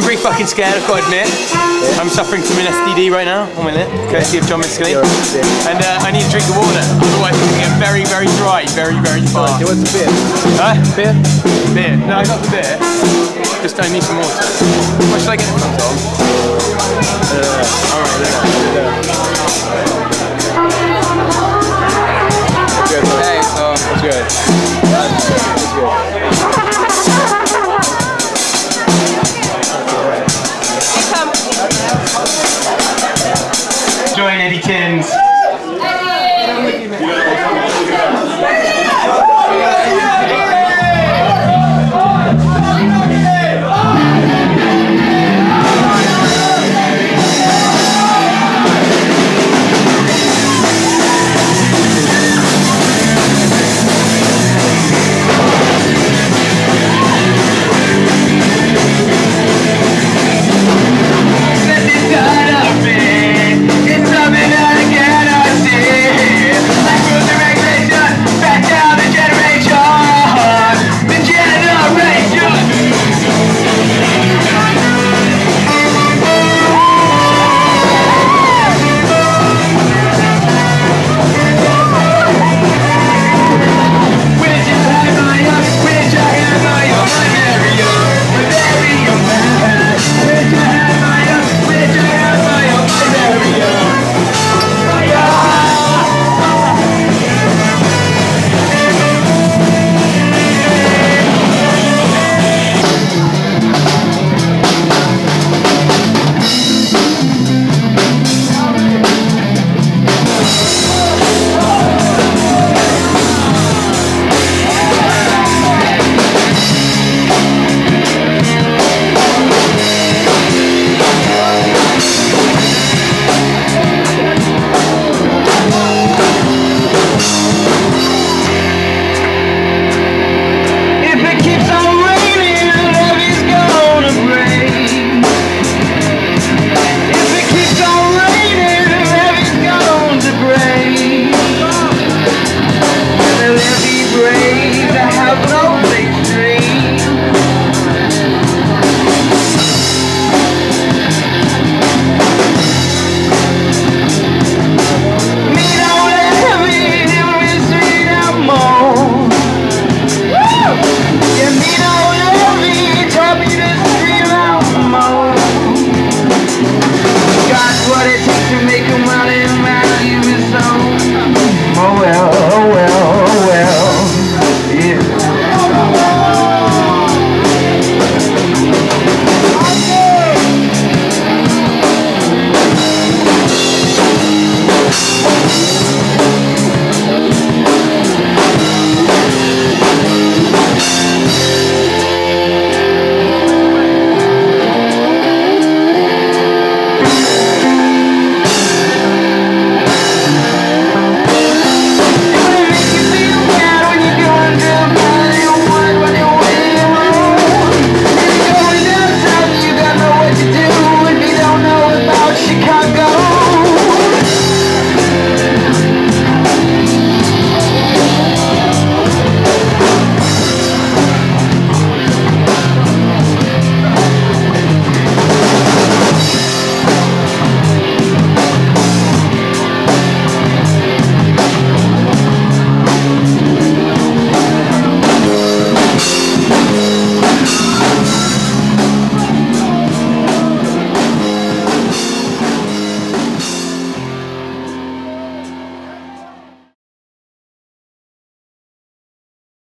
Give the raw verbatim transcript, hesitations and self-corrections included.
pretty fucking scared, I've got to admit. Yeah. I'm suffering from an S T D right now on my lip, courtesy of John Miscellany. And uh, I need to drink the water, otherwise it's going to get very, very dry, very, very fast. You want some beer? Huh? Beer? Beer? No, I got the beer. Just I need some water. What should I get it from, Tom? Uh, Alright, there. Good. Hey, Tom. That's good. That's good. That's good. Join Eddie Tins.